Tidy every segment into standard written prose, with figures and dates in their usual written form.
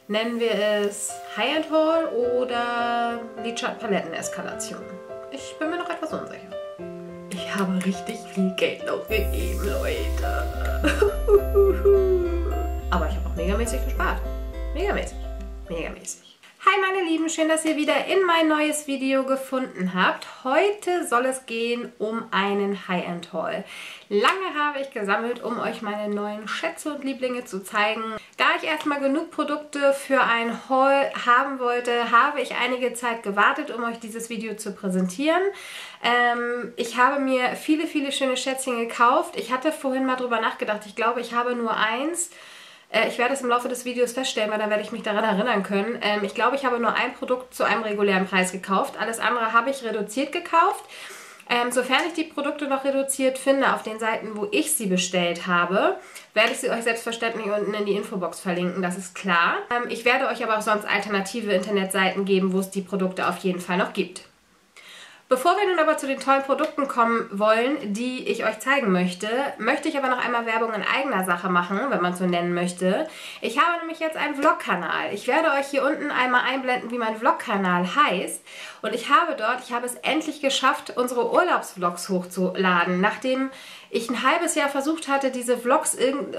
Nennen wir es High-End Haul oder Lidschattenpaletteneskalation? Ich bin mir noch etwas unsicher. Ich habe richtig viel Geld ausgegeben, Leute. Aber ich habe auch megamäßig gespart. Megamäßig. Megamäßig. Hi meine Lieben, schön, dass ihr wieder in mein neues Video gefunden habt. Heute soll es gehen um einen High-End Haul. Lange habe ich gesammelt, um euch meine neuen Schätze und Lieblinge zu zeigen. Da ich erstmal genug Produkte für ein Haul haben wollte, habe ich einige Zeit gewartet, um euch dieses Video zu präsentieren. Ich habe mir viele schöne Schätzchen gekauft. Ich hatte vorhin mal drüber nachgedacht. Ich glaube, ich habe nur eins. Ich werde es im Laufe des Videos feststellen, weil dann werde ich mich daran erinnern können. Ich glaube, ich habe nur ein Produkt zu einem regulären Preis gekauft. Alles andere habe ich reduziert gekauft. Sofern ich die Produkte noch reduziert finde auf den Seiten, wo ich sie bestellt habe, werde ich sie euch selbstverständlich unten in die Infobox verlinken, das ist klar. Ich werde euch aber auch sonst alternative Internetseiten geben, wo es die Produkte auf jeden Fall noch gibt. Bevor wir nun aber zu den tollen Produkten kommen wollen, die ich euch zeigen möchte, möchte ich aber noch einmal Werbung in eigener Sache machen, wenn man es so nennen möchte. Ich habe nämlich jetzt einen Vlog-Kanal. Ich werde euch hier unten einmal einblenden, wie mein Vlog-Kanal heißt. Und ich habe es endlich geschafft, unsere Urlaubsvlogs hochzuladen, nachdem ich ein halbes Jahr versucht hatte, diesen Vlog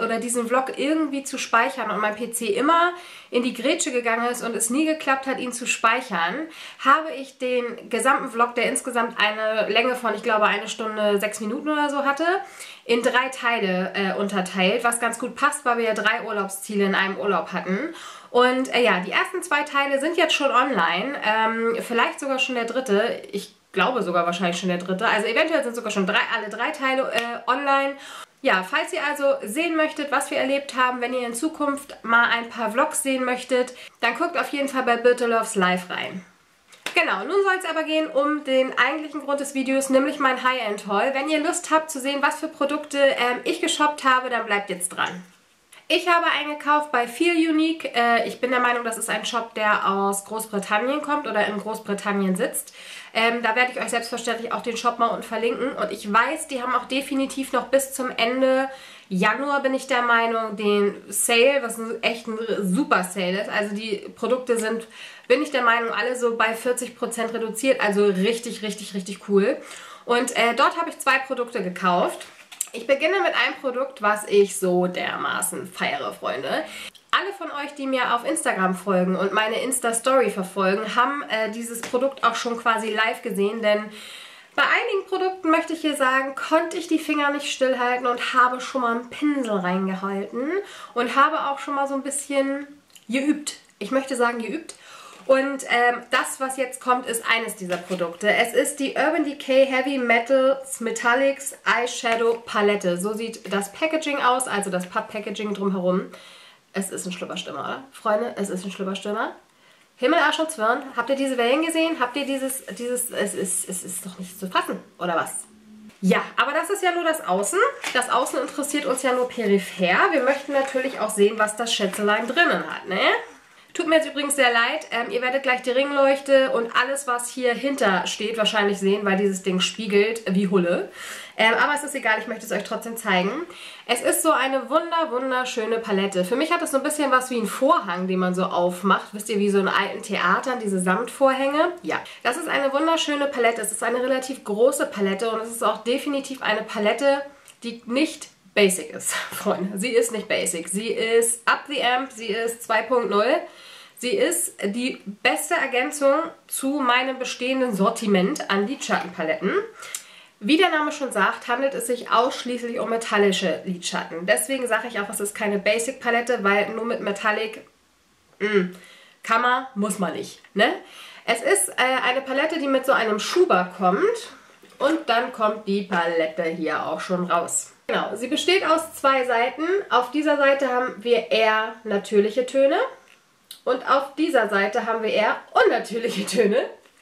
irgendwie zu speichern und mein PC immer in die Grätsche gegangen ist und es nie geklappt hat, ihn zu speichern, habe ich den gesamten Vlog, der insgesamt eine Länge von, ich glaube, 1 Stunde 6 Minuten oder so hatte, in 3 Teile unterteilt, was ganz gut passt, weil wir ja 3 Urlaubsziele in einem Urlaub hatten. Und ja, die ersten 2 Teile sind jetzt schon online, vielleicht sogar schon der dritte, ich glaube sogar wahrscheinlich schon der dritte, also eventuell sind sogar schon alle 3 Teile online. Ja, falls ihr also sehen möchtet, was wir erlebt haben, wenn ihr in Zukunft mal ein paar Vlogs sehen möchtet, dann guckt auf jeden Fall bei Birte Loves Live rein. Genau, nun soll es aber gehen um den eigentlichen Grund des Videos, nämlich mein High-End Haul. Wenn ihr Lust habt zu sehen, was für Produkte ich geshoppt habe, dann bleibt jetzt dran. Ich habe eingekauft bei Feel Unique. Ich bin der Meinung, das ist ein Shop, der aus Großbritannien kommt oder in Großbritannien sitzt. Da werde ich euch selbstverständlich auch den Shop mal unten verlinken. Und ich weiß, die haben auch definitiv noch bis zum Ende Januar, bin ich der Meinung, den Sale, was echt ein super Sale ist. Also die Produkte sind, bin ich der Meinung, alle so bei 40% reduziert. Also richtig cool. Und dort habe ich 2 Produkte gekauft. Ich beginne mit einem Produkt, was ich so dermaßen feiere, Freunde. Alle von euch, die mir auf Instagram folgen und meine Insta-Story verfolgen, haben dieses Produkt auch schon quasi live gesehen, denn bei einigen Produkten, möchte ich hier sagen, konnte ich die Finger nicht stillhalten und habe schon mal einen Pinsel reingehalten und habe auch schon mal so ein bisschen geübt. Ich möchte sagen geübt. Und das, was jetzt kommt, ist eines dieser Produkte. Es ist die Urban Decay Heavy Metals Metallics Eyeshadow Palette. So sieht das Packaging aus, also das Papp-Packaging drumherum. Es ist ein Schlüpperstürmer, oder? Freunde, es ist ein Schlüpperstürmer. Himmel, Arsch und Zwirn. Habt ihr diese Wellen gesehen? Habt ihr es ist doch nicht zu fassen, oder was? Ja, aber das ist ja nur das Außen. Das Außen interessiert uns ja nur peripher. Wir möchten natürlich auch sehen, was das Schätzelein drinnen hat, ne? Tut mir jetzt übrigens sehr leid, ihr werdet gleich die Ringleuchte und alles, was hier hinter steht, wahrscheinlich sehen, weil dieses Ding spiegelt wie Hulle. Aber es ist egal, ich möchte es euch trotzdem zeigen. Es ist so eine wunderschöne Palette. Für mich hat es so ein bisschen was wie ein Vorhang, den man so aufmacht. Wisst ihr, wie so in alten Theatern, diese Samtvorhänge? Ja, das ist eine wunderschöne Palette. Es ist eine relativ große Palette und es ist auch definitiv eine Palette, die nicht basic ist, Freunde. Sie ist nicht basic. Sie ist up the amp, sie ist 2.0. Sie ist die beste Ergänzung zu meinem bestehenden Sortiment an Lidschattenpaletten. Wie der Name schon sagt, handelt es sich ausschließlich um metallische Lidschatten. Deswegen sage ich auch, es ist keine Basic-Palette, weil nur mit Metallic kann man, muss man nicht. Ne? Es ist eine Palette, die mit so einem Schuber kommt und dann kommt die Palette hier auch schon raus. Genau, sie besteht aus 2 Seiten. Auf dieser Seite haben wir eher natürliche Töne und auf dieser Seite haben wir eher unnatürliche Töne.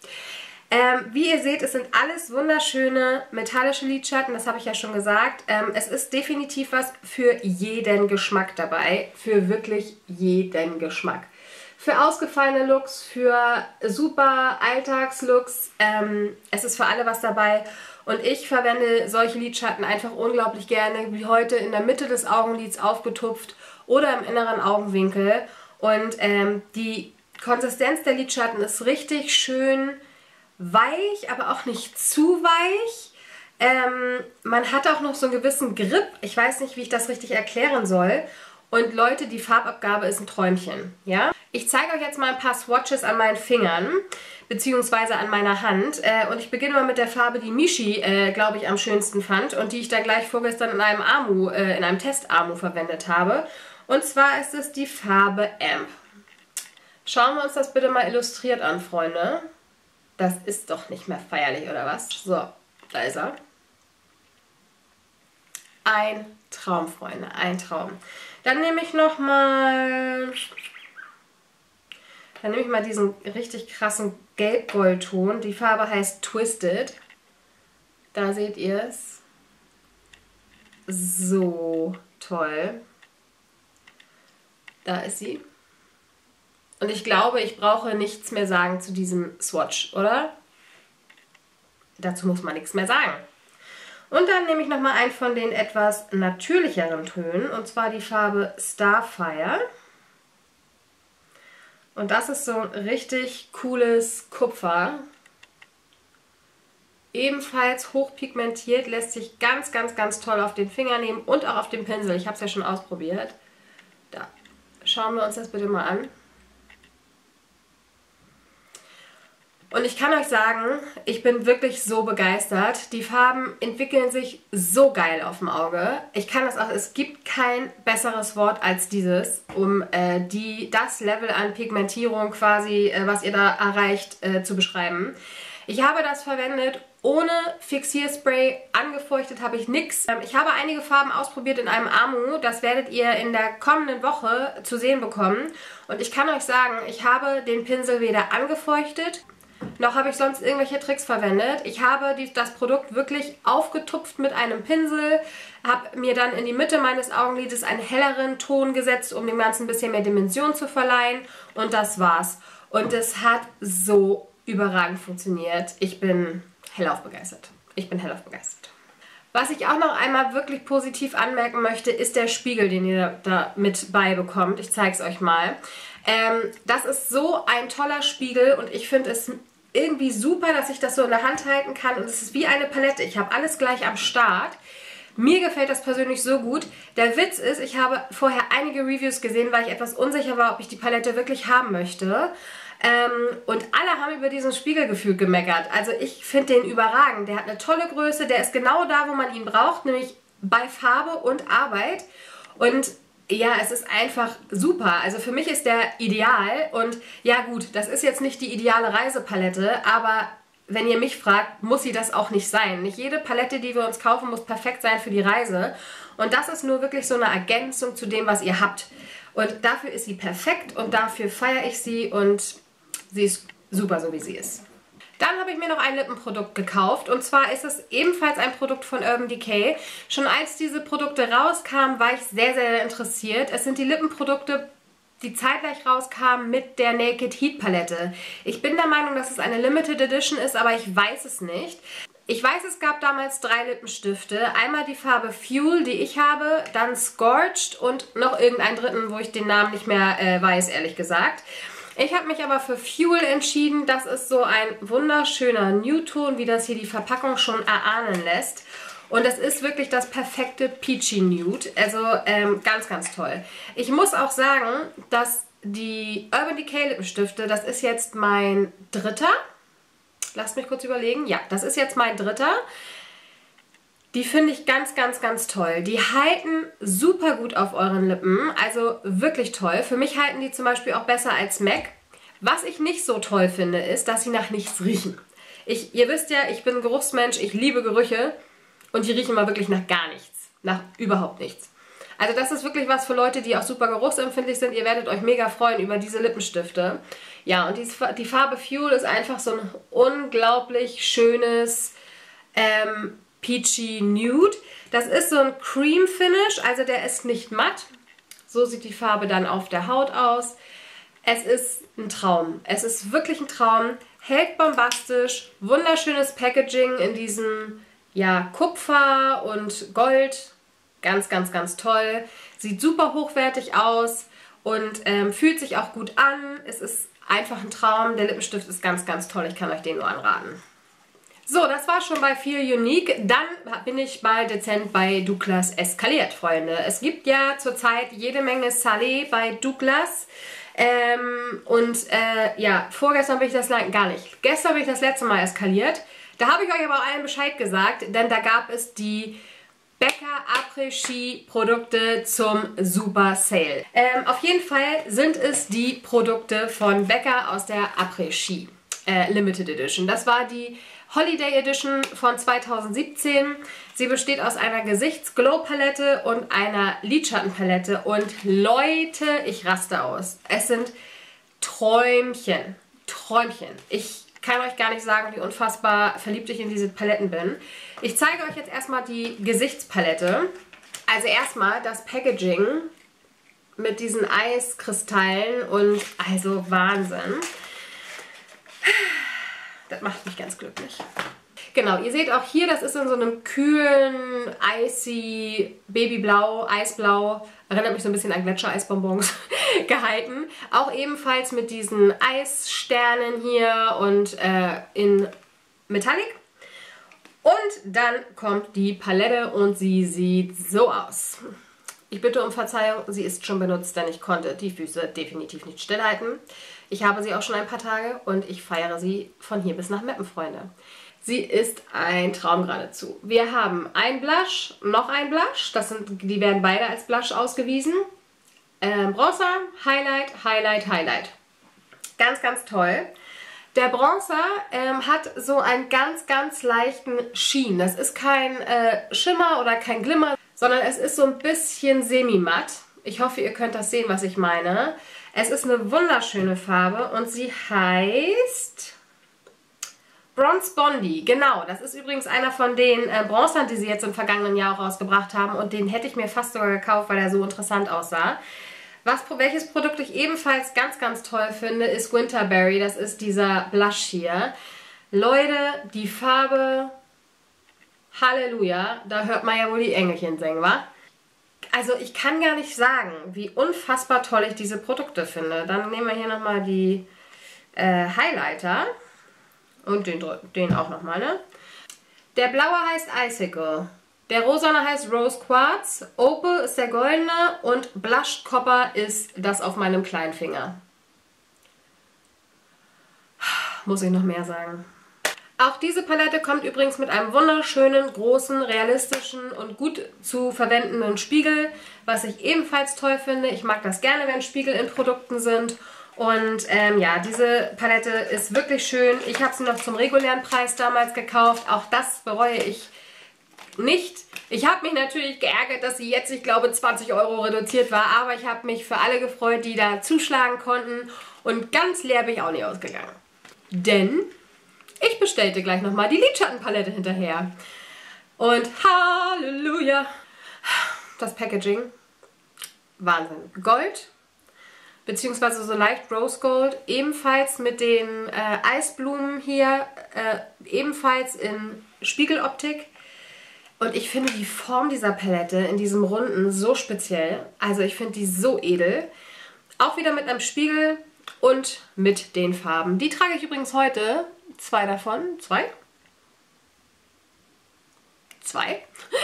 Wie ihr seht, es sind alles wunderschöne metallische Lidschatten, das habe ich ja schon gesagt. Es ist definitiv was für jeden Geschmack dabei, für wirklich jeden Geschmack. Für ausgefallene Looks, für super Alltagslooks, es ist für alle was dabei. Und ich verwende solche Lidschatten einfach unglaublich gerne, wie heute in der Mitte des Augenlids aufgetupft oder im inneren Augenwinkel. Und die Konsistenz der Lidschatten ist richtig schön weich, aber auch nicht zu weich. Man hat auch noch so einen gewissen Grip. Ich weiß nicht, wie ich das richtig erklären soll. Und Leute, die Farbabgabe ist ein Träumchen. Ja? Ich zeige euch jetzt mal ein paar Swatches an meinen Fingern, beziehungsweise an meiner Hand. Und ich beginne mal mit der Farbe, die Michi, glaube ich, am schönsten fand und die ich dann gleich vorgestern in einem Test-Amu verwendet habe. Und zwar ist es die Farbe Amp. Schauen wir uns das bitte mal illustriert an, Freunde. Das ist doch nicht mehr feierlich, oder was? So, da ist er. Ein Traum, Freunde, ein Traum. Dann nehme ich nochmal... Dann nehme ich mal diesen richtig krassen Gelb-Gold-Ton. Die Farbe heißt Twisted. Da seht ihr es. So toll. Da ist sie. Und ich glaube, ich brauche nichts mehr sagen zu diesem Swatch, oder? Dazu muss man nichts mehr sagen. Und dann nehme ich nochmal einen von den etwas natürlicheren Tönen, und zwar die Farbe Starfire. Und das ist so ein richtig cooles Kupfer. Ebenfalls hochpigmentiert, lässt sich ganz, ganz, ganz toll auf den Finger nehmen und auch auf den Pinsel. Ich habe es ja schon ausprobiert. Da schauen wir uns das bitte mal an. Und ich kann euch sagen, ich bin wirklich so begeistert. Die Farben entwickeln sich so geil auf dem Auge. Ich kann das auch, es gibt kein besseres Wort als dieses, um das Level an Pigmentierung quasi, was ihr da erreicht, zu beschreiben. Ich habe das verwendet ohne Fixierspray, angefeuchtet habe ich nichts. Ich habe einige Farben ausprobiert in einem Amu, das werdet ihr in der kommenden Woche zu sehen bekommen. Und ich kann euch sagen, ich habe den Pinsel weder angefeuchtet, noch habe ich sonst irgendwelche Tricks verwendet. Ich habe das Produkt wirklich aufgetupft mit einem Pinsel, habe mir dann in die Mitte meines Augenlides einen helleren Ton gesetzt, um dem Ganzen ein bisschen mehr Dimension zu verleihen. Und das war's. Und es hat so überragend funktioniert. Ich bin hellauf begeistert. Ich bin hellauf begeistert. Was ich auch noch einmal wirklich positiv anmerken möchte, ist der Spiegel, den ihr da mit beibekommt. Ich zeige es euch mal. Das ist so ein toller Spiegel und ich finde es irgendwie super, dass ich das so in der Hand halten kann. Und es ist wie eine Palette. Ich habe alles gleich am Start. Mir gefällt das persönlich so gut. Der Witz ist, ich habe vorher einige Reviews gesehen, weil ich etwas unsicher war, ob ich die Palette wirklich haben möchte. Und alle haben über diesen Spiegelgefühl gemeckert. Also ich finde den überragend. Der hat eine tolle Größe. Der ist genau da, wo man ihn braucht, nämlich bei Farbe und Arbeit. Und ja, es ist einfach super. Also für mich ist der ideal. Und ja gut, das ist jetzt nicht die ideale Reisepalette, aber wenn ihr mich fragt, muss sie das auch nicht sein. Nicht jede Palette, die wir uns kaufen, muss perfekt sein für die Reise. Und das ist nur wirklich so eine Ergänzung zu dem, was ihr habt. Und dafür ist sie perfekt und dafür feiere ich sie und sie ist super, so wie sie ist. Dann habe ich mir noch ein Lippenprodukt gekauft und zwar ist es ebenfalls ein Produkt von Urban Decay. Schon als diese Produkte rauskamen, war ich sehr, sehr interessiert. Es sind die Lippenprodukte, die zeitgleich rauskamen mit der Naked Heat Palette. Ich bin der Meinung, dass es eine Limited Edition ist, aber ich weiß es nicht. Ich weiß, es gab damals 3 Lippenstifte. Einmal die Farbe Fuel, die ich habe, dann Scorched und noch irgendeinen dritten, wo ich den Namen nicht mehr weiß, ehrlich gesagt. Ich habe mich aber für Fuel entschieden. Das ist so ein wunderschöner Nude-Ton, wie das hier die Verpackung schon erahnen lässt. Und es ist wirklich das perfekte Peachy Nude. Also ganz, ganz toll. Ich muss auch sagen, dass die Urban Decay Lippenstifte, das ist jetzt mein dritter. Lasst mich kurz überlegen. Ja, das ist jetzt mein dritter. Die finde ich ganz, ganz, ganz toll. Die halten super gut auf euren Lippen. Also wirklich toll. Für mich halten die zum Beispiel auch besser als MAC. Was ich nicht so toll finde, ist, dass sie nach nichts riechen. Ihr wisst ja, ich bin ein Geruchsmensch. Ich liebe Gerüche. Und die riechen mal wirklich nach gar nichts. Nach überhaupt nichts. Also das ist wirklich was für Leute, die auch super geruchsempfindlich sind. Ihr werdet euch mega freuen über diese Lippenstifte. Ja, und die Farbe Fuel ist einfach so ein unglaublich schönes Peachy Nude. Das ist so ein Cream Finish, also der ist nicht matt. So sieht die Farbe dann auf der Haut aus. Es ist ein Traum. Es ist wirklich ein Traum. Hält bombastisch. Wunderschönes Packaging in diesem ja, Kupfer und Gold. Ganz, ganz, ganz toll. Sieht super hochwertig aus. und fühlt sich auch gut an. Es ist einfach ein Traum. Der Lippenstift ist ganz, ganz toll. Ich kann euch den nur anraten. So, das war schon bei Feel Unique. Dann bin ich mal dezent bei Douglas eskaliert, Freunde. Es gibt ja zurzeit jede Menge Salé bei Douglas. Ja, vorgestern bin ich das gar nicht. Gestern bin ich das letzte Mal eskaliert. Da habe ich euch aber auch allen Bescheid gesagt, denn da gab es die Becca Après-Ski Produkte zum Super Sale. Auf jeden Fall sind es die Produkte von Becca aus der Après-Ski Limited Edition. Das war die Holiday Edition von 2017. Sie besteht aus einer Gesichts-Glow-Palette und einer Lidschattenpalette. Und Leute, ich raste aus. Es sind Träumchen. Träumchen. Ich kann euch gar nicht sagen, wie unfassbar verliebt ich in diese Paletten bin. Ich zeige euch jetzt erstmal die Gesichtspalette. Also erstmal das Packaging mit diesen Eiskristallen und also Wahnsinn. Das macht mich ganz glücklich. Genau, ihr seht auch hier, das ist in so einem kühlen, icy Babyblau, Eisblau, erinnert mich so ein bisschen an Gletschereisbonbons, gehalten. Auch ebenfalls mit diesen Eissternen hier und in Metallic. Und dann kommt die Palette und sie sieht so aus. Ich bitte um Verzeihung, sie ist schon benutzt, denn ich konnte die Füße definitiv nicht stillhalten. Ich habe sie auch schon ein paar Tage und ich feiere sie von hier bis nach Meppen, Freunde. Sie ist ein Traum geradezu. Wir haben ein Blush, noch ein Blush, die werden beide als Blush ausgewiesen. Bronzer, Highlight, Highlight, Highlight. Ganz, ganz toll. Der Bronzer hat so einen ganz, ganz leichten Sheen. Das ist kein Schimmer oder kein Glimmer, sondern es ist so ein bisschen semi-matt. Ich hoffe, ihr könnt das sehen, was ich meine. Es ist eine wunderschöne Farbe und sie heißt Bronze Bondi. Genau, das ist übrigens einer von den Bronzern, die sie jetzt im vergangenen Jahr auch rausgebracht haben. Und den hätte ich mir fast sogar gekauft, weil er so interessant aussah. Welches Produkt ich ebenfalls ganz, ganz toll finde, ist Winterberry. Das ist dieser Blush hier. Leute, die Farbe, Halleluja, da hört man ja wohl die Engelchen singen, wa? Also ich kann gar nicht sagen, wie unfassbar toll ich diese Produkte finde. Dann nehmen wir hier nochmal die Highlighter und den auch nochmal, ne? Der blaue heißt Icicle, der rosane heißt Rose Quartz, Opal ist der goldene und Blushed Copper ist das auf meinem kleinen Finger. Muss ich noch mehr sagen. Auch diese Palette kommt übrigens mit einem wunderschönen, großen, realistischen und gut zu verwendenden Spiegel, was ich ebenfalls toll finde. Ich mag das gerne, wenn Spiegel in Produkten sind. Und ja, diese Palette ist wirklich schön. Ich habe sie noch zum regulären Preis damals gekauft. Auch das bereue ich nicht. Ich habe mich natürlich geärgert, dass sie jetzt, ich glaube, 20 € reduziert war. Aber ich habe mich für alle gefreut, die da zuschlagen konnten. Und ganz leer bin ich auch nicht ausgegangen. Denn ich bestellte gleich nochmal die Lidschattenpalette hinterher. Und Halleluja! Das Packaging, Wahnsinn. Gold, beziehungsweise so leicht Rose Gold, ebenfalls mit den Eisblumen hier, ebenfalls in Spiegeloptik. Und ich finde die Form dieser Palette in diesem Runden so speziell. Also ich finde die so edel. Auch wieder mit einem Spiegel und mit den Farben. Die trage ich übrigens heute. 2 davon. 2? 2?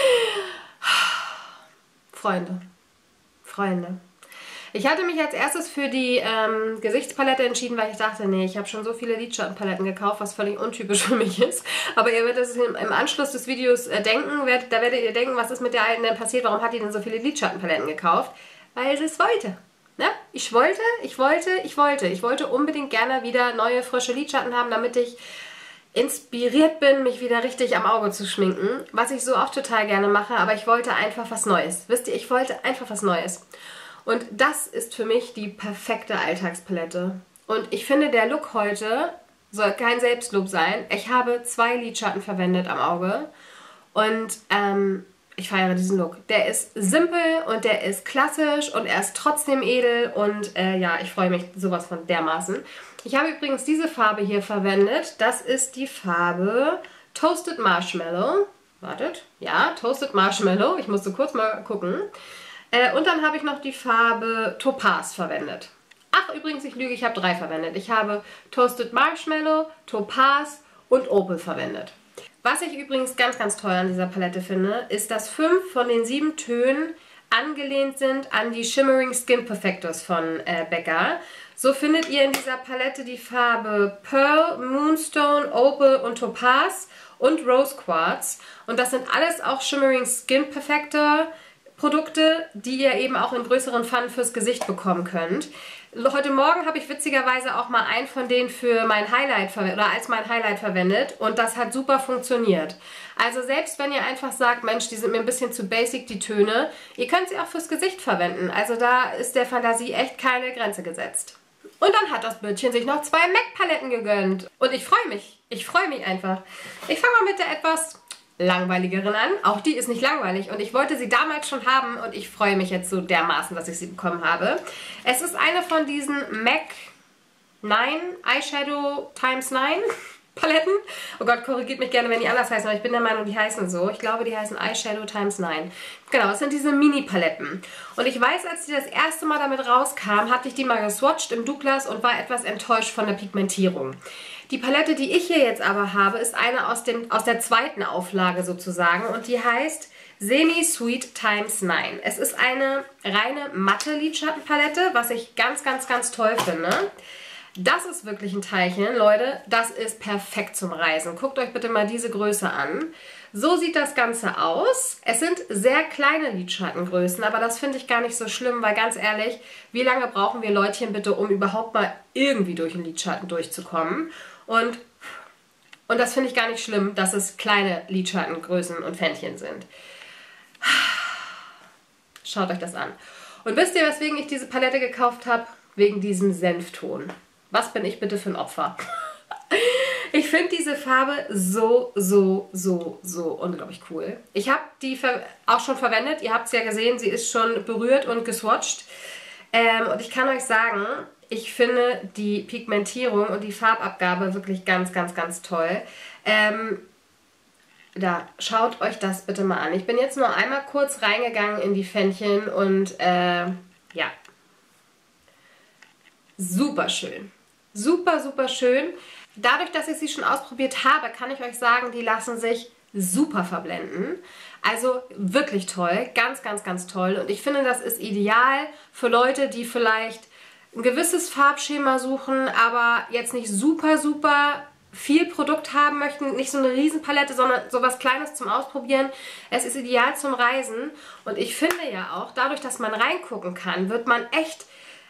Freunde. Freunde. Ich hatte mich als erstes für die Gesichtspalette entschieden, weil ich dachte, nee, ich habe schon so viele Lidschattenpaletten gekauft, was völlig untypisch für mich ist. Aber ihr werdet es im Anschluss des Videos denken, da werdet ihr denken, was ist mit der Alten denn passiert, warum hat die denn so viele Lidschattenpaletten gekauft? Weil sie es wollte. Ne? Ich wollte unbedingt gerne wieder neue, frische Lidschatten haben, damit ich inspiriert bin, mich wieder richtig am Auge zu schminken. Was ich so auch total gerne mache, aber ich wollte einfach was Neues. Wisst ihr, ich wollte einfach was Neues. Und das ist für mich die perfekte Alltagspalette. Und ich finde, der Look heute soll kein Selbstlob sein. Ich habe 2 Lidschatten verwendet am Auge und ich feiere diesen Look. Der ist simpel und der ist klassisch und er ist trotzdem edel und ja, ich freue mich sowas von dermaßen. Ich habe übrigens diese Farbe hier verwendet. Das ist die Farbe Toasted Marshmallow. Wartet. Ja, Toasted Marshmallow. Ich musste kurz mal gucken. Und dann habe ich noch die Farbe Topaz verwendet. Ach, übrigens, ich lüge, ich habe 3 verwendet. Ich habe Toasted Marshmallow, Topaz und Opal verwendet. Was ich übrigens ganz, ganz toll an dieser Palette finde, ist, dass 5 von den 7 Tönen angelehnt sind an die Shimmering Skin Perfectors von Becca. So findet ihr in dieser Palette die Farbe Pearl, Moonstone, Opal und Topaz und Rose Quartz. Und das sind alles auch Shimmering Skin Perfector Produkte, die ihr eben auch in größeren Pfannen fürs Gesicht bekommen könnt. Heute Morgen habe ich witzigerweise auch mal einen von denen für mein Highlight als mein Highlight verwendet und das hat super funktioniert. Also selbst wenn ihr einfach sagt, Mensch, die sind mir ein bisschen zu basic, die Töne, ihr könnt sie auch fürs Gesicht verwenden. Also da ist der Fantasie echt keine Grenze gesetzt. Und dann hat das Bötchen sich noch 2 MAC-Paletten gegönnt. Und ich freue mich. Ich freue mich einfach. Ich fange mal mit der etwas langweiligeren an. Auch die ist nicht langweilig und ich wollte sie damals schon haben und ich freue mich jetzt so dermaßen, dass ich sie bekommen habe. Es ist eine von diesen MAC 9 Eyeshadow Times 9 Paletten. Oh Gott, korrigiert mich gerne, wenn die anders heißen, aber ich bin der Meinung, die heißen so. Ich glaube, die heißen Eyeshadow Times 9. Genau, es sind diese Mini-Paletten. Und ich weiß, als die das erste Mal damit rauskam, hatte ich die mal geswatcht im Douglas und war etwas enttäuscht von der Pigmentierung. Die Palette, die ich hier jetzt aber habe, ist eine aus der zweiten Auflage sozusagen und die heißt Semi Sweet Times 9. Es ist eine reine matte Lidschattenpalette, was ich ganz, ganz, ganz toll finde. Das ist wirklich ein Teilchen, Leute. Das ist perfekt zum Reisen. Guckt euch bitte mal diese Größe an. So sieht das Ganze aus. Es sind sehr kleine Lidschattengrößen, aber das finde ich gar nicht so schlimm, weil ganz ehrlich, wie lange brauchen wir Leutchen bitte, um überhaupt mal irgendwie durch den Lidschatten durchzukommen? Und das finde ich gar nicht schlimm, dass es kleine Lidschattengrößen und Pfännchen sind. Schaut euch das an. Und wisst ihr, weswegen ich diese Palette gekauft habe? Wegen diesem Senfton. Was bin ich bitte für ein Opfer? Ich finde diese Farbe so unglaublich cool. Ich habe die auch schon verwendet. Ihr habt es ja gesehen, sie ist schon berührt und geswatcht. Und ich kann euch sagen, ich finde die Pigmentierung und die Farbabgabe wirklich ganz, ganz, ganz toll. Da, schaut euch das bitte mal an. Ich bin jetzt nur einmal kurz reingegangen in die Pfännchen und ja. Super schön. Super, super schön. Dadurch, dass ich sie schon ausprobiert habe, kann ich euch sagen, die lassen sich super verblenden. Also wirklich toll. Ganz, ganz, ganz toll. Und ich finde, das ist ideal für Leute, die vielleicht ein gewisses Farbschema suchen, aber jetzt nicht super, super viel Produkt haben möchten. Nicht so eine Riesenpalette, sondern so was Kleines zum Ausprobieren. Es ist ideal zum Reisen. Und ich finde ja auch, dadurch, dass man reingucken kann, wird man echt...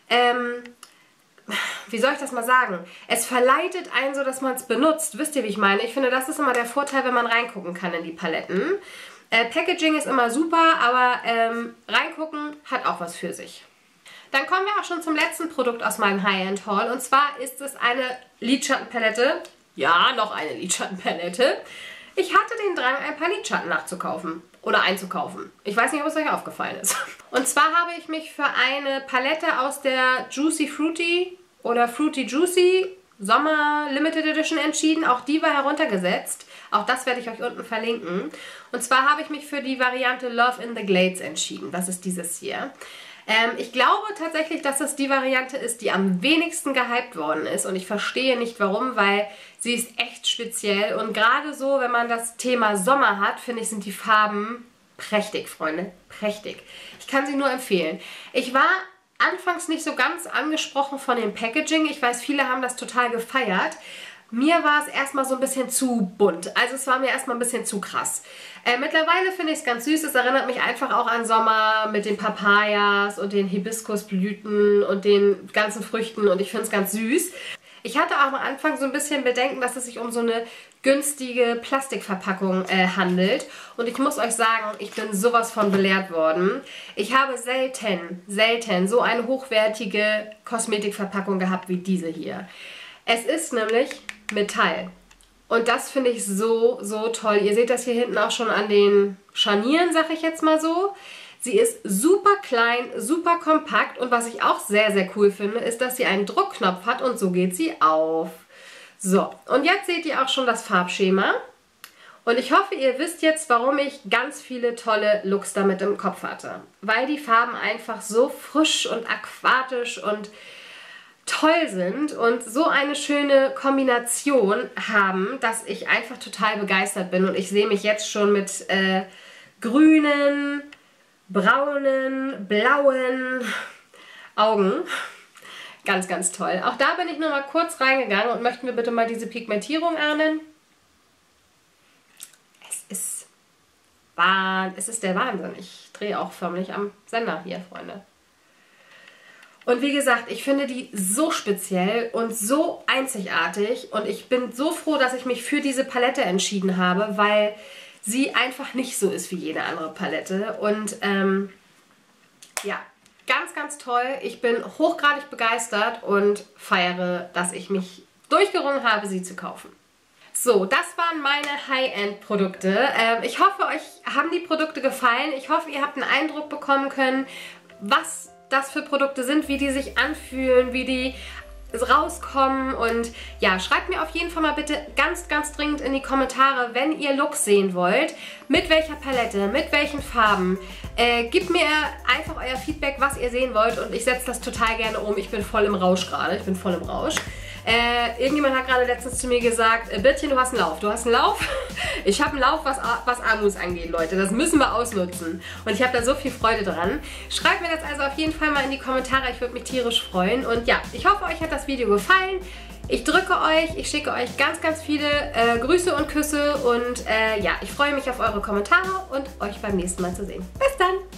wie soll ich das mal sagen? Es verleitet einen so, dass man es benutzt. Wisst ihr, wie ich meine? Ich finde, das ist immer der Vorteil, wenn man reingucken kann in die Paletten. Packaging ist immer super, aber reingucken hat auch was für sich. Dann kommen wir auch schon zum letzten Produkt aus meinem High-End-Haul. Und zwar ist es eine Lidschattenpalette. Ja, noch eine Lidschattenpalette. Ich hatte den Drang, ein paar Lidschatten nachzukaufen. Oder einzukaufen. Ich weiß nicht, ob es euch aufgefallen ist. Und zwar habe ich mich für eine Palette aus der Juicy Fruity oder Fruity Juicy Sommer Limited Edition entschieden. Auch die war heruntergesetzt. Auch das werde ich euch unten verlinken. Und zwar habe ich mich für die Variante Love in the Glades entschieden. Das ist dieses hier. Ich glaube tatsächlich, dass das die Variante ist, die am wenigsten gehypt worden ist. Und ich verstehe nicht warum, weil sie ist echt speziell. Und gerade so, wenn man das Thema Sommer hat, finde ich, sind die Farben prächtig, Freunde. Prächtig. Ich kann sie nur empfehlen. Ich war anfangs nicht so ganz angesprochen von dem Packaging. Ich weiß, viele haben das total gefeiert. Mir war es erstmal so ein bisschen zu bunt. Also es war mir erstmal ein bisschen zu krass. Mittlerweile finde ich es ganz süß. Es erinnert mich einfach auch an Sommer mit den Papayas und den Hibiskusblüten und den ganzen Früchten. Und ich finde es ganz süß. Ich hatte auch am Anfang so ein bisschen Bedenken, dass es sich um so eine günstige Plastikverpackung handelt. Und ich muss euch sagen, ich bin sowas von belehrt worden. Ich habe selten so eine hochwertige Kosmetikverpackung gehabt wie diese hier. Es ist nämlich Metall. Und das finde ich so, so toll. Ihr seht das hier hinten auch schon an den Scharnieren, sag ich jetzt mal so. Sie ist super klein, super kompakt und was ich auch sehr, sehr cool finde, ist, dass sie einen Druckknopf hat und so geht sie auf. So, und jetzt seht ihr auch schon das Farbschema. Und ich hoffe, ihr wisst jetzt, warum ich ganz viele tolle Looks damit im Kopf hatte. Weil die Farben einfach so frisch und aquatisch und toll sind und so eine schöne Kombination haben, dass ich einfach total begeistert bin. Und ich sehe mich jetzt schon mit grünen, braunen, blauen Augen. Ganz, ganz toll. Auch da bin ich nur mal kurz reingegangen und möchten wir bitte mal diese Pigmentierung ernten. Es ist der Wahnsinn. Ich drehe auch förmlich am Sender hier, Freunde. Und wie gesagt, ich finde die so speziell und so einzigartig. Und ich bin so froh, dass ich mich für diese Palette entschieden habe, weil sie einfach nicht so ist wie jede andere Palette. Und ja, ganz, ganz toll. Ich bin hochgradig begeistert und feiere, dass ich mich durchgerungen habe, sie zu kaufen. So, das waren meine High-End-Produkte. Ich hoffe, euch haben die Produkte gefallen. Ich hoffe, ihr habt einen Eindruck bekommen können, was das für Produkte sind, wie die sich anfühlen, wie die rauskommen. Und ja, schreibt mir auf jeden Fall mal bitte ganz, ganz dringend in die Kommentare, wenn ihr Looks sehen wollt, mit welcher Palette, mit welchen Farben. Gebt mir einfach euer Feedback, was ihr sehen wollt, und ich setze das total gerne um. Ich bin voll im Rausch gerade, ich bin voll im Rausch. Irgendjemand hat gerade letztens zu mir gesagt, Birtchen, du hast einen Lauf. Du hast einen Lauf? Ich habe einen Lauf, was Amus angeht, Leute. Das müssen wir ausnutzen. Und ich habe da so viel Freude dran. Schreibt mir das also auf jeden Fall mal in die Kommentare. Ich würde mich tierisch freuen. Und ja, ich hoffe, euch hat das Video gefallen. Ich drücke euch, ich schicke euch ganz, ganz viele Grüße und Küsse. Und ja, ich freue mich auf eure Kommentare und euch beim nächsten Mal zu sehen. Bis dann!